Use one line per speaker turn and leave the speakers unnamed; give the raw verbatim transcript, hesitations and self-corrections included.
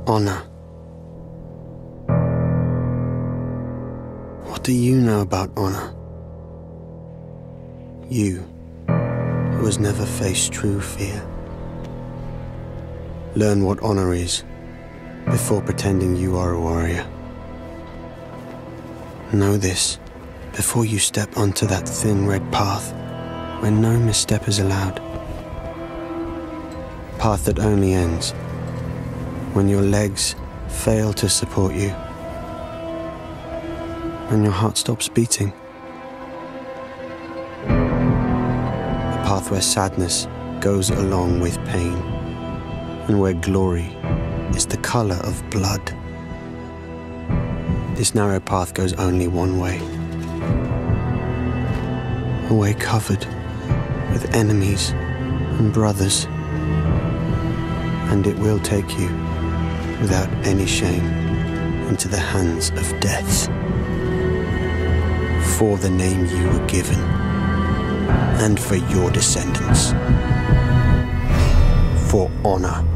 Honor. What do you know about honor? You, who has never faced true fear. Learn what honor is before pretending you are a warrior. Know this before you step onto that thin red path where no misstep is allowed. Path that only ends when your legs fail to support you, when your heart stops beating. A path where sadness goes along with pain, and where glory is the color of blood. This narrow path goes only one way. A way covered with enemies and brothers. And it will take you, without any shame, into the hands of death. For the name you were given, and for your descendants. For honor.